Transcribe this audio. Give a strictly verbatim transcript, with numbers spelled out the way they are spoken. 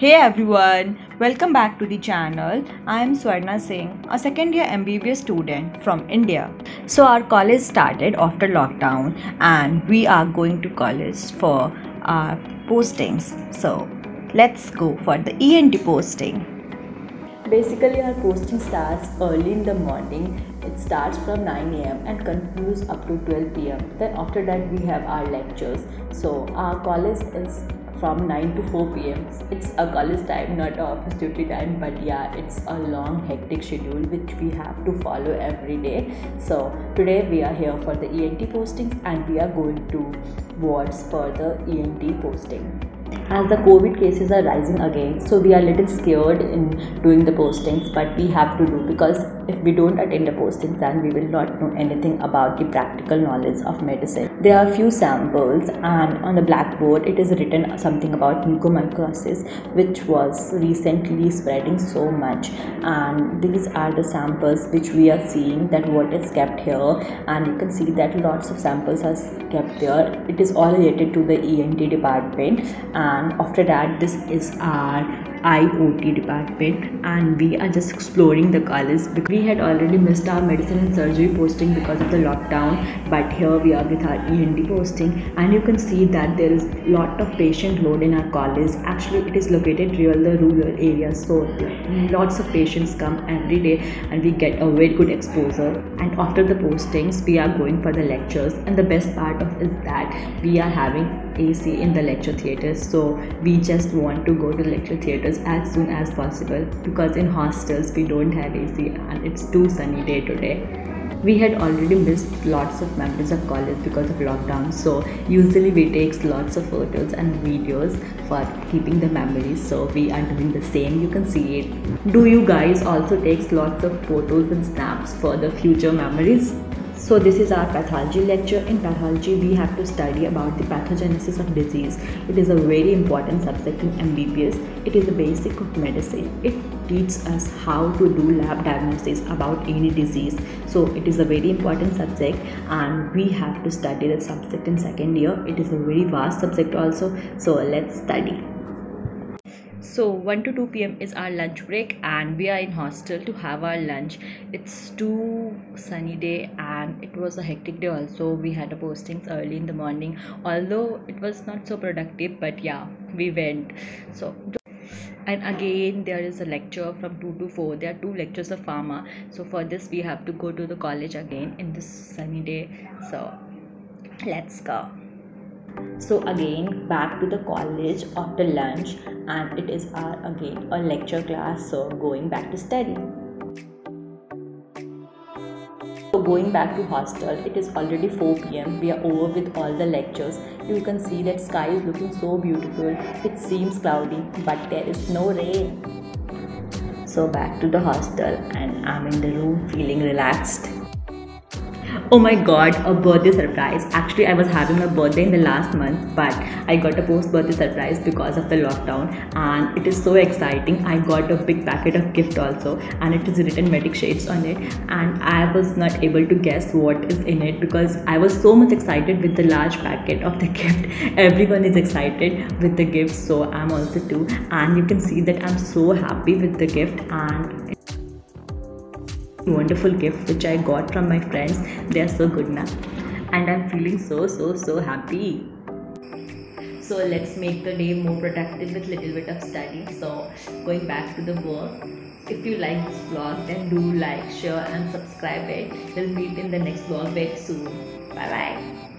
Hey everyone, welcome back to the channel. I am Swarna Singh, a second year M B B S student from India. So our college started after lockdown and we are going to college for our postings. So let's go for the E N T posting. Basically our posting starts early in the morning. It starts from nine A M and continues up to twelve P M Then after that we have our lectures. So our college is from nine to four P M It's a college time, not a office duty time, but yeah, it's a long hectic schedule which we have to follow every day. So today we are here for the E N T postings and we are going to wards for the E N T posting. As the COVID cases are rising again, so we are a little scared in doing the postings, but we have to do, because if we don't attend the postings then we will not know anything about the practical knowledge of medicine. There are few samples and on the blackboard it is written something about mucormycosis, which was recently spreading so much, and these are the samples which we are seeing that what is kept here, and you can see that lots of samples are kept there. It is all related to the E N T department. And after that, this is our I O T department and we are just exploring the college because we had already missed our medicine and surgery posting because of the lockdown, but here we are with our E N T posting, and you can see that there is lot of patient load in our college. Actually it is located near the rural areas, so lots of patients come every day and we get a very good exposure. And after the postings we are going for the lectures, and the best part of is that we are having A C in the lecture theaters, so we just want to go to lecture theaters as soon as possible because in hostels we don't have A C and it's too sunny day today. We had already missed lots of memories of college because of lockdown, so usually we take lots of photos and videos for keeping the memories, so we are doing the same. You can see it. Do you guys also take lots of photos and snaps for the future memories? So this is our pathology lecture. In pathology we have to study about the pathogenesis of disease. It is a very important subject in M B B S. It is the basic of medicine. It teaches us how to do lab diagnosis about any disease. So it is a very important subject and we have to study the subject in second year. It is a very vast subject also. So let's study. So one to two P M is our lunch break and we are in hostel to have our lunch. It's too sunny day and it was a hectic day also. We had a postings early in the morning, although it was not so productive, but yeah, we went. So and again there is a lecture from two to four. There are two lectures of pharma, so for this we have to go to the college again in this sunny day. So let's go. So again back to the college after lunch, and it is our again a lecture class, so going back to study. So going back to hostel, it is already four P M We are over with all the lectures. You can see that sky is looking so beautiful. It seems cloudy but there is no rain. So back to the hostel and I'm in the room feeling relaxed. Oh my god, a birthday surprise. Actually I was having my birthday in the last month, but I got a post birthday surprise because of the lockdown, and it is so exciting. I got a big packet of gift also, and it is written Medic Shades on it, and I was not able to guess what is in it because I was so much excited with the large packet of the gift. Everyone is excited with the gift, so I'm also too, and you can see that I'm so happy with the gift. And wonderful gift which I got from my friends. They are so good now and I'm feeling so so so happy. So let's make the day more productive with little bit of study. So going back to the work. If you like this vlog then do like, share and subscribe it. We'll meet in the next vlog very soon. Bye bye.